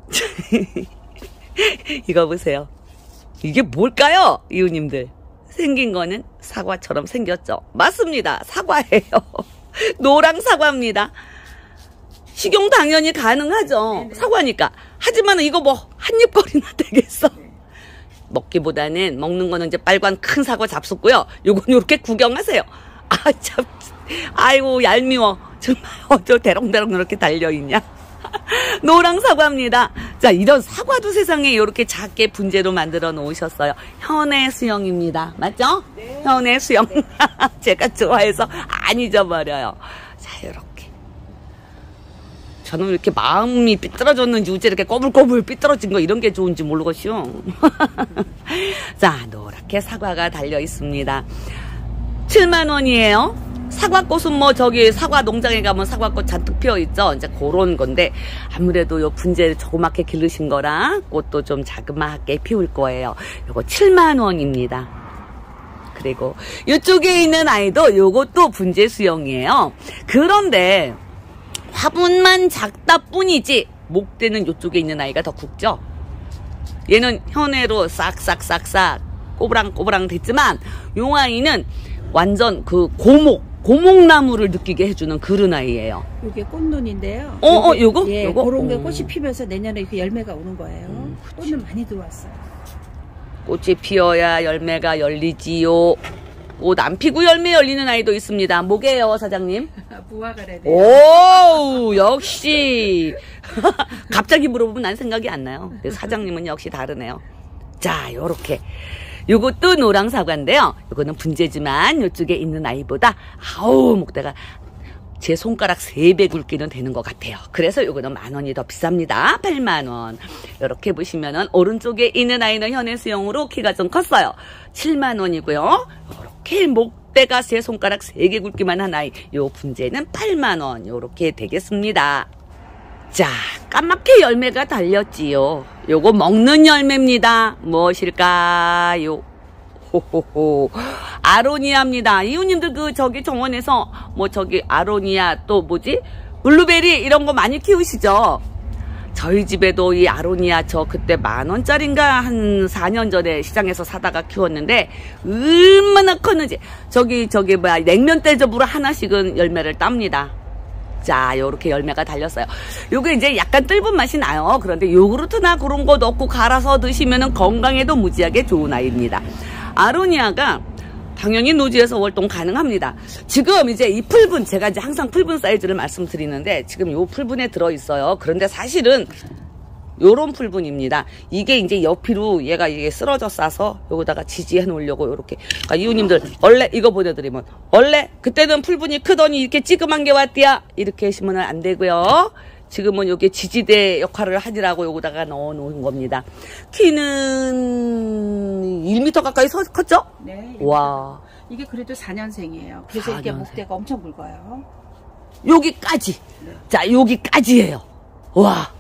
이거 보세요. 이게 뭘까요, 이웃님들? 생긴 거는 사과처럼 생겼죠? 맞습니다. 사과예요. 노랑 사과입니다. 식용 당연히 가능하죠. 네네. 사과니까. 하지만 이거 뭐 한 입거리나 되겠어. 먹기보다는 먹는 거는 이제 빨간 큰 사과 잡숫고요. 요건 요렇게 구경하세요. 아, 참. 아이고, 얄미워. 정말 어쩌 대롱대롱 이렇게 달려있냐. 노랑 사과입니다. 자, 이런 사과도 세상에 이렇게 작게 분재로 만들어 놓으셨어요. 현의 수영입니다. 맞죠? 네. 현의 수영. 제가 좋아해서 안 잊어버려요. 자, 요렇게. 저는 이렇게 마음이 삐뚤어졌는지 어째 이렇게 꼬불꼬불 삐뚤어진 거 이런 게 좋은지 모르겠슈. 자, 노랗게 사과가 달려 있습니다. 70,000원이에요. 사과꽃은 뭐 저기 사과 농장에 가면 사과꽃 잔뜩 피어 있죠. 이제 그런 건데 아무래도 요 분재 조그맣게 기르신 거라 꽃도 좀 자그맣게 피울 거예요. 요거 70,000원입니다. 그리고 이쪽에 있는 아이도 요것도 분재 수영이에요. 그런데 화분만 작다 뿐이지 목대는 이쪽에 있는 아이가 더 굵죠. 얘는 현해로 싹싹싹싹 꼬부랑꼬부랑 됐지만 요 아이는 완전 그 고목나무를 느끼게 해주는 그런 아이예요. 요게 꽃눈인데요. 요거? 예, 요거? 그런 게 꽃이 피면서 내년에 그 열매가 오는 거예요. 꽃은 많이 들어왔어요. 꽃이 피어야 열매가 열리지요. 꽃 안 피고 열매 열리는 아이도 있습니다. 뭐게요, 사장님? 부화가래요. 오, 역시. 갑자기 물어보면 난 생각이 안 나요. 근데 사장님은 역시 다르네요. 자, 요렇게. 요것도 노랑 사과인데요. 요거는 분재지만 요쪽에 있는 아이보다 아우, 목대가 제 손가락 3배 굵기는 되는 것 같아요. 그래서 요거는 10,000원이 더 비쌉니다. 80,000원. 이렇게 보시면은 오른쪽에 있는 아이는 현해 수영으로 키가 좀 컸어요. 70,000원이고요. 이렇게 목대가 제 손가락 3개 굵기만 한 아이. 요 분재는 8만 원 요렇게 되겠습니다. 자, 까맣게 열매가 달렸지요. 요거 먹는 열매입니다. 무엇일까요? 호호호. 아로니아입니다. 이웃님들 저기 정원에서 저기 아로니아 또 뭐지? 블루베리 이런 거 많이 키우시죠? 저희 집에도 이 아로니아 저 그때 10,000원짜리인가 한 4년 전에 시장에서 사다가 키웠는데 얼마나 컸는지. 저기 냉면 대접으로 하나씩은 열매를 땁니다. 자, 요렇게 열매가 달렸어요. 요게 이제 약간 뜰분 맛이 나요. 그런데 요구르트나 그런 거 넣고 갈아서 드시면은 건강에도 무지하게 좋은 아이입니다. 아로니아가 당연히 노지에서 월동 가능합니다. 지금 이제 이 풀분, 제가 이제 항상 풀분 사이즈를 말씀드리는데 지금 요 풀분에 들어있어요. 그런데 사실은 요런 풀분입니다. 이게 이제 옆으로 얘가 이게 쓰러져 싸서 여기다가 지지해 놓으려고 요렇게. 그러니까 이웃님들 원래 이거 보내드리면 원래 그때는 풀분이 크더니 이렇게 찌그만 게 왔디야 이렇게 하시면 안 되고요. 지금은 요게 지지대 역할을 하느라고 여기다가 넣어 놓은 겁니다. 키는 1m 가까이 컸죠? 네. 와. 이게 그래도 4년생이에요. 그래서 이게 4년생. 목대가 엄청 굵어요. 여기까지. 네. 자, 여기까지예요. 와.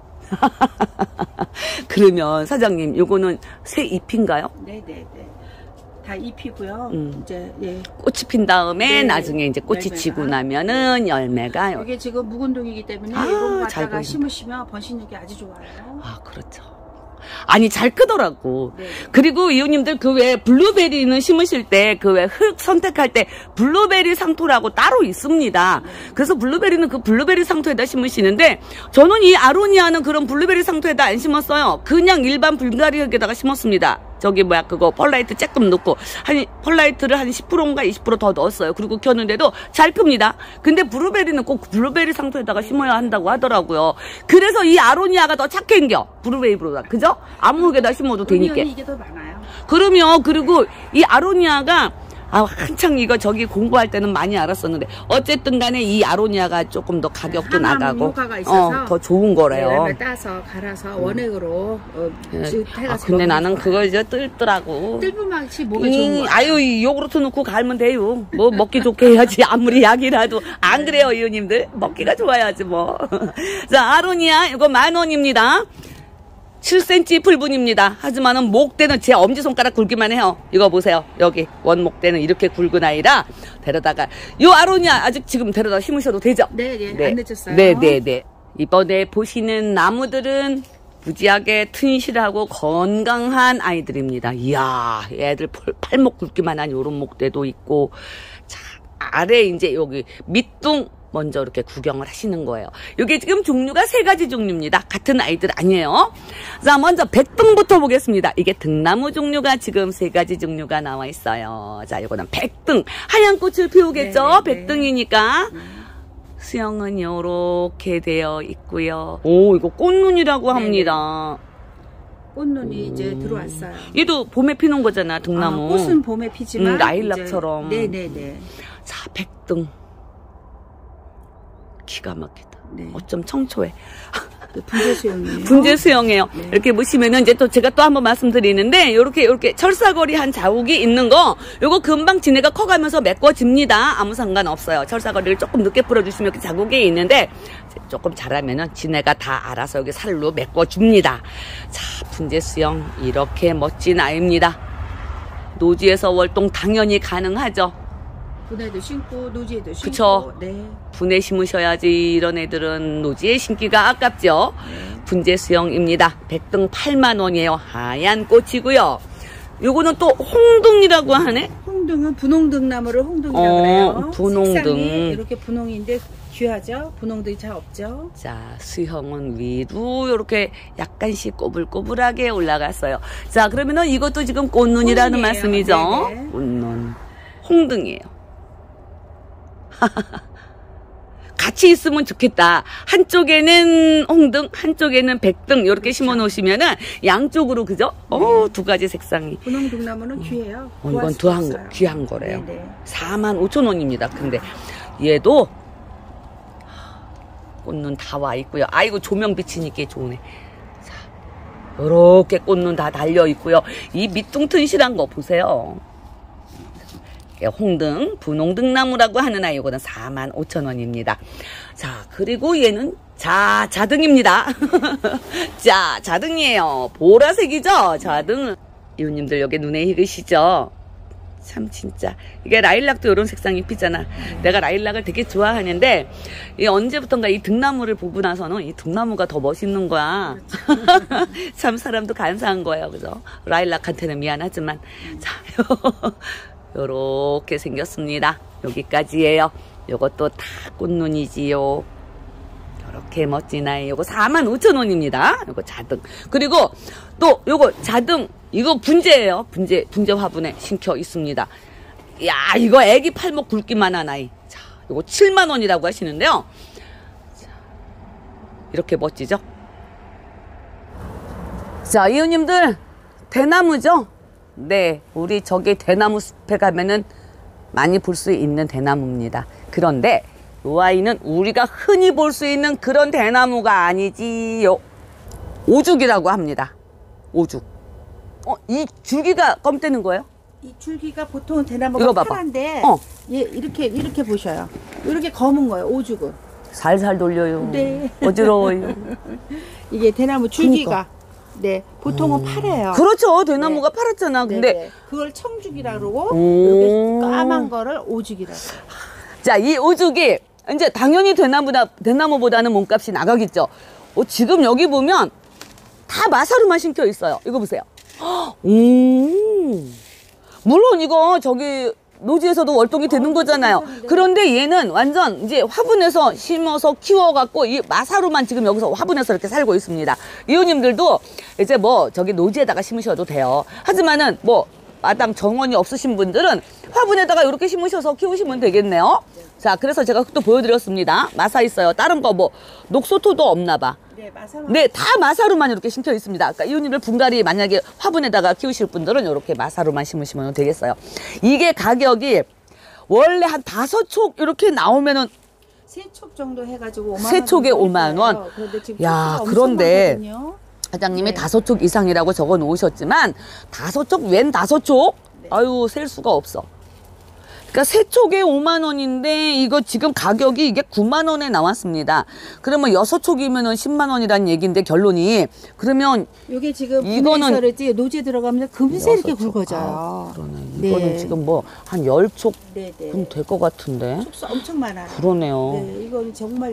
그러면 사장님, 요거는 새 잎인가요? 네네네. 다 잎이고요. 이제 예. 꽃이 핀 다음에 네. 나중에 이제 꽃이 열매가. 지고 나면은 열매가. 이게 지금 묵은둥이기 때문에 아, 이런 거 잘 갖다가 보인다. 심으시면 번식력이 아주 좋아요. 아, 그렇죠. 아니, 잘 크더라고. 네. 그리고 이웃님들 그 외에 블루베리는 심으실 때 그 외 흙 선택할 때 블루베리 상토라고 따로 있습니다. 그래서 블루베리는 그 블루베리 상토에다 심으시는데 저는 이 아로니아는 그런 블루베리 상토에다 안 심었어요. 그냥 일반 불가리 흙에다가 심었습니다. 저기 그거 펄라이트 조금 넣고 펄라이트를 한 10%인가 20% 더 넣었어요. 그리고 켰는데도 잘 큽니다. 근데 블루베리는 꼭 블루베리 상토에다가 심어야 한다고 하더라고요. 그래서 이 아로니아가 더 착행겨. 블루베리보다. 그죠? 아무 흙에다 심어도 되니까. 은연히 이게 더 많아요. 그러면 그리고 이 아로니아가 한창 이거 저기 공부할 때는 많이 알았었는데 어쨌든 간에 이 아로니아가 조금 더 가격도 항암 나가고 효과가 있어서 더 좋은 거래요. 열매 따서 갈아서 원액으로 해가지고 근데 나는 먹는 그걸 이제 뜰더라고. 뜰분맛이 몸에 좋은 거예요. 아유, 이 요구르트 넣고 갈면 돼요. 뭐 먹기 좋게 해야지. 아무리 약이라도. 안 그래요, 이웃님들? 먹기가 좋아야지 뭐. 자, 아로니아 이거 10,000원입니다. 7cm 풀분입니다. 하지만은 목대는 제 엄지손가락 굵기만 해요. 이거 보세요. 여기 원목대는 이렇게 굵은 아이라 데려다가 요 아로니아 아직 지금 데려다 심으셔도 되죠? 네, 안 늦었어요. 네. 이번에 보시는 나무들은 무지하게 튼실하고 건강한 아이들입니다. 이야, 애들 팔목 굵기만 한 요런 목대도 있고. 자, 아래 이제 여기 밑둥 먼저 이렇게 구경을 하시는 거예요. 이게 지금 종류가 3가지 종류입니다. 같은 아이들 아니에요. 자, 먼저 백등부터 보겠습니다. 이게 등나무 종류가 지금 3가지 종류가 나와 있어요. 자, 이거는 백등. 하얀 꽃을 피우겠죠? 네. 백등이니까. 수영은 요렇게 되어 있고요. 오, 이거 꽃눈이라고 합니다. 꽃눈이 이제 들어왔어요. 얘도 봄에 피는 거잖아, 등나무. 꽃은 봄에 피지만 라일락처럼. 네네네. 자, 백등. 기가 막히다. 네. 어쩜 청초해. 분재 수영이에요. 분재 수영이에요. 네. 이렇게 보시면은 이제 또 제가 또 한번 말씀드리는데 요렇게 철사거리 한 자욱이 있는 거 요거 금방 지네가 커가면서 메꿔집니다. 아무 상관없어요. 철사거리를 조금 늦게 뿌려주시면 이렇게 자국이 있는데 조금 자라면은 지네가 다 알아서 여기 살로 메꿔줍니다. 자, 분재 수영 이렇게 멋진 아이입니다. 노지에서 월동 당연히 가능하죠. 분해도 신고 노지에도 신고. 그쵸. 네. 분해 심으셔야지 이런 애들은 노지에 심기가 아깝죠. 분재 수영입니다. 백등 8,000원이에요. 하얀 꽃이고요. 요거는 또 홍등이라고 하네. 홍등은 분홍등나무를 홍등이라고 그래요. 분홍등. 색상이 이렇게 분홍인데 귀하죠. 분홍등이 잘 없죠. 자, 수형은 위로 이렇게 약간씩 꼬불꼬불하게 올라갔어요. 자, 그러면은 이것도 지금 꽃눈이라는 꽃눈이에요. 말씀이죠. 네네. 꽃눈. 홍등이에요. 같이 있으면 좋겠다. 한쪽에는 홍등, 한쪽에는 백등 이렇게 심어 놓으시면은 양쪽으로 그죠? 두 가지 색상이. 분홍등나무는 귀해요. 이건 귀한 거래요. 네네. 45,000원입니다. 근데 얘도 꽃눈 다 와 있고요. 아이고 조명 비치니까 좋네. 자, 요렇게 꽃눈 다 달려 있고요. 이 밑둥 튼실한 거 보세요. 홍등, 분홍등나무라고 하는 아이 요거는 45,000원입니다. 자, 그리고 얘는 자등입니다. 자, 자등이에요. 보라색이죠? 자등. 이웃님들 여기 눈에 익으시죠? 참 진짜 이게 라일락도 이런 색상이 피잖아. 내가 라일락을 되게 좋아하는데 이 언제부턴가 이 등나무를 보고 나서는 이 등나무가 더 멋있는 거야. 참 사람도 간사한 거예요. 그죠? 라일락한테는 미안하지만 자, 요렇게 생겼습니다. 여기까지예요. 요것도 다 꽃눈이지요. 이렇게 멋진 아이. 요거 45,000원입니다. 요거 자등. 그리고 또 요거 자등 이거 분재예요. 분재 화분에 심겨 있습니다. 야, 이거 애기 팔목 굵기만한 아이. 자, 요거 7만 원이라고 하시는데요. 자, 이렇게 멋지죠? 자, 이웃님들 대나무죠? 네, 우리 저기 대나무 숲에 가면은 많이 볼 수 있는 대나무입니다. 그런데 이 아이는 우리가 흔히 볼 수 있는 그런 대나무가 아니지요. 오죽이라고 합니다. 오죽. 이 줄기가 검뜨는 거예요? 이 줄기가 보통 대나무가 이거 봐봐. 파란데 얘 이렇게 보셔요. 이렇게 검은 거예요. 오죽은. 살살 돌려요. 네. 어지러워요. 이게 대나무 줄기가 네 보통은 파래요. 그렇죠. 대나무가 파랗잖아. 근데 네네. 그걸 청죽이라 그러고 이렇게 까만 거를 오죽이라고. 자, 이 오죽이 이제 당연히 대나무보다는 몸값이 나가겠죠. 지금 여기 보면 다 마사루만 심겨 있어요. 이거 보세요. 물론 이거 저기 노지에서도 월동이 되는 거잖아요. 그런데 얘는 완전 이제 화분에서 심어서 키워갖고 이 마사루만 지금 여기서 화분에서 이렇게 살고 있습니다. 이웃님들도 이제 뭐 저기 노지에다가 심으셔도 돼요. 하지만은 뭐 마당 정원이 없으신 분들은 화분에다가 이렇게 심으셔서 키우시면 되겠네요. 자, 그래서 제가 또 보여드렸습니다. 마사 있어요. 다른 거 뭐 녹소토도 없나 봐. 네, 마사만. 네, 다 마사루만 이렇게 심겨 있습니다. 그러니까 이웃님들 분갈이 만약에 화분에다가 키우실 분들은 이렇게 마사루만 심으시면 되겠어요. 이게 가격이 원래 한 5촉 이렇게 나오면은 세 촉 정도 해가지고 5만 원. 세 촉에 5만 원. 그런데 지금 야, 촉수가 그런데 엄청 많거든요. 사장님이 네. 5촉 이상이라고 적어 놓으셨지만 5촉 웬 5촉? 네. 아유, 셀 수가 없어. 그러니까 세 촉에 5만 원인데 이거 지금 가격이 이게 9만 원에 나왔습니다. 그러면 6촉이면은 10만 원이란 얘기인데 결론이 그러면 이게 지금 이거는 분해서 노지에 들어가면 금세 이렇게 6촉. 굵어져요. 아, 그러네. 네. 이거는 지금 뭐 한 10촉 네네. 될 것 같은데. 촉수 엄청 많아요. 그러네요. 네, 이건 정말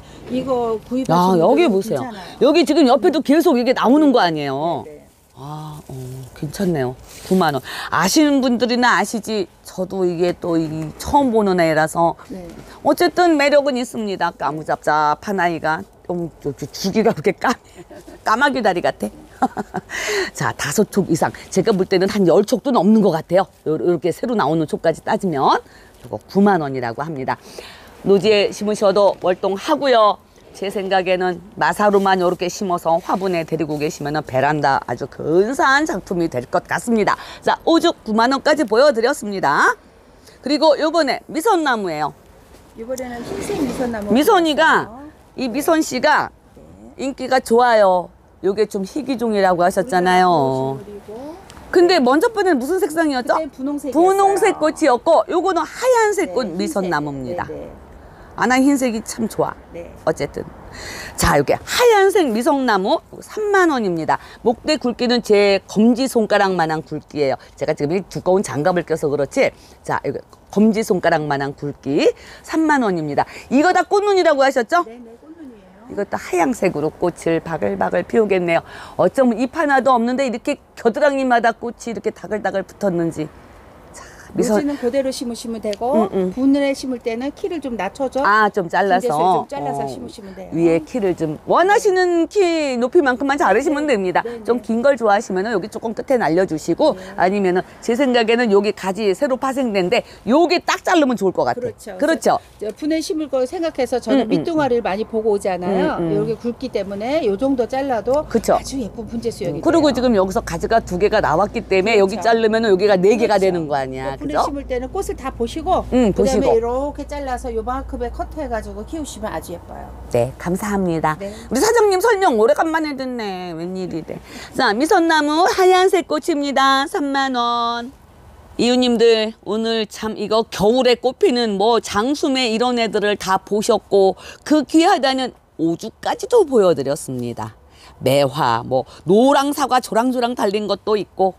이거 야, 구입하시는 여기 분들은 보세요. 괜찮아요. 여기 지금 옆에도 계속 이게 나오는 거 아니에요. 네. 아, 괜찮네요. 9만 원. 아시는 분들이나 아시지. 저도 이게 또 처음 보는 애라서 네. 어쨌든 매력은 있습니다. 까무잡잡한 아이가 좀 주기가 그렇게 까마귀 다리 같아. 자, 5촉 이상. 제가 볼 때는 한 10촉도 넘는 것 같아요. 이렇게 새로 나오는 촉까지 따지면 이거 9만 원이라고 합니다. 노지에 심으셔도 월동하고요. 제 생각에는 마사루만 이렇게 심어서 화분에 데리고 계시면 베란다 아주 근사한 작품이 될 것 같습니다. 자, 오죽 9만 원까지 보여드렸습니다. 그리고 요번에 미선나무예요. 이번에는 흰색 미선나무. 미선이가 이 미선 씨가 인기가 좋아요. 요게 좀 희귀종이라고 하셨잖아요. 근데 먼저 번에는 무슨 색상이었죠? 분홍색이었어요. 분홍색 꽃이었고 요거는 하얀색 꽃 흰색. 미선나무입니다. 네, 네. 아나 흰색이 참 좋아. 네. 어쨌든 자, 이렇게 하얀색 미성나무 3만 원입니다. 목대 굵기는 제 검지손가락만한 굵기예요. 제가 지금 이 두꺼운 장갑을 껴서 그렇지. 자, 이거 검지손가락만한 굵기 3만 원입니다. 이거 다 꽃눈이라고 하셨죠? 네, 네, 꽃눈이에요. 이것도 하얀색으로 꽃을 바글바글 피우겠네요. 어쩌면 잎 하나도 없는데 이렇게 겨드랑이마다 꽃이 이렇게 다글다글 붙었는지. 노지는 그대로 심으시면 되고 분을 심을 때는 키를 좀 낮춰줘. 좀 잘라서 좀 잘라서 심으시면 돼요. 위에 키를 좀 원하시는 키 높이만큼만 자르시면 됩니다. 네, 네. 좀 긴 걸 좋아하시면 여기 조금 끝에 날려주시고 아니면은 제 생각에는 여기 가지 새로 파생된데 여기 딱 자르면 좋을 것 같아요. 그렇죠. 분에 심을 거 생각해서 저는 밑둥아리를 많이 보고 오잖아요. 여기 굵기 때문에 요 정도 잘라도 그쵸. 아주 예쁜 분재 수영이 그리고 돼요. 지금 여기서 가지가 2개가 나왔기 때문에 그렇죠. 여기 자르면 여기가 4개가 그렇죠. 되는 거 아니야. 분에 그죠? 심을 때는 꽃을 다 보시고 보시고. 그다음에 이렇게 잘라서 요만큼에 커트해가지고 키우시면 아주 예뻐요. 네, 감사합니다. 네. 우리 사장님 설명 오래간만에 듣네. 웬일이래. 자, 미선나무 하얀색 꽃입니다. 3만 원. 이웃님들 오늘 참 이거 겨울에 꽃피는 뭐 장수매 이런 애들을 다 보셨고 그 귀하다는 오주까지도 보여드렸습니다. 매화 뭐 노랑 사과 조랑조랑 달린 것도 있고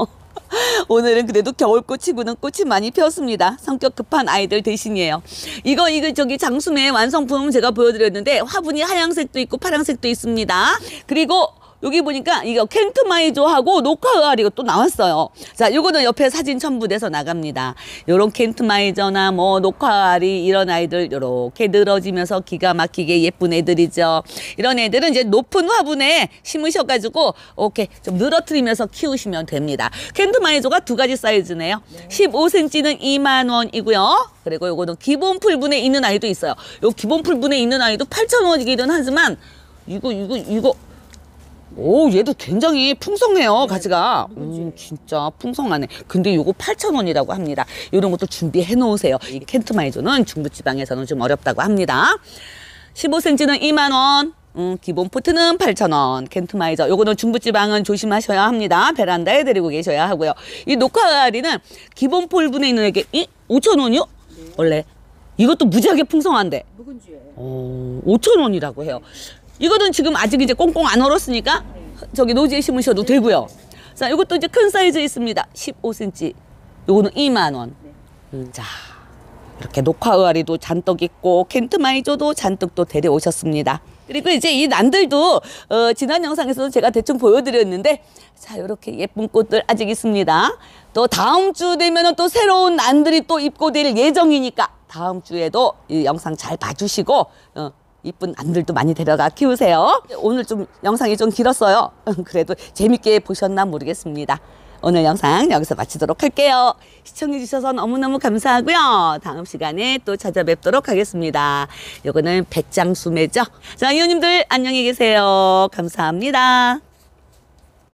오늘은 그래도 겨울꽃이고는 꽃이 많이 피었습니다. 성격 급한 아이들 대신이에요. 이거 저기 장수매 완성품 제가 보여드렸는데 화분이 하얀색도 있고 파란색도 있습니다. 그리고 여기 보니까 이거 켄트마이조하고 노카의알 이거 또 나왔어요. 자, 요거는 옆에 사진 첨부돼서 나갑니다. 요런 켄트마이저나 뭐 노카의알이 이런 아이들 요렇게 늘어지면서 기가 막히게 예쁜 애들이죠. 이런 애들은 이제 높은 화분에 심으셔가지고 이렇게 좀 늘어뜨리면서 키우시면 됩니다. 켄트마이조가 두 가지 사이즈네요. 15cm는 2만 원이고요. 그리고 요거는 기본 풀분에 있는 아이도 있어요. 요 기본 풀분에 있는 아이도 8,000원이기는 하지만 이거 오, 얘도 굉장히 풍성해요, 가지가. 진짜 풍성하네. 근데 요거 8,000원이라고 합니다. 이런 것도 준비해 놓으세요. 이 켄트마이조는 중부지방에서는 좀 어렵다고 합니다. 15cm는 2만 원. 기본 포트는 8,000원. 켄트마이저. 요거는 중부지방은 조심하셔야 합니다. 베란다에 데리고 계셔야 하고요. 이 노카아리는 기본 폴분에 있는 애게 5,000원이요? 네. 원래 이것도 무지하게 풍성한데. 묵은지예요. 5,000원이라고 해요. 이거는 지금 아직 이제 꽁꽁 안 얼었으니까 저기 노지에 심으셔도 되고요. 자, 이것도 이제 큰 사이즈 있습니다. 15cm. 요거는 2만 원. 자, 이렇게 녹화의아리도 잔뜩 있고 켄트마이조도 잔뜩 또 데려오셨습니다. 그리고 이제 이 난들도 지난 영상에서도 제가 대충 보여드렸는데 자, 이렇게 예쁜 꽃들 아직 있습니다. 또 다음 주 되면은 또 새로운 난들이 또 입고될 예정이니까 다음 주에도 이 영상 잘 봐주시고 이쁜 난들도 많이 데려가 키우세요. 오늘 좀 영상이 좀 길었어요. 그래도 재밌게 보셨나 모르겠습니다. 오늘 영상 여기서 마치도록 할게요. 시청해주셔서 너무너무 감사하고요. 다음 시간에 또 찾아뵙도록 하겠습니다. 요거는 백장수매죠. 자, 이웃님들 안녕히 계세요. 감사합니다.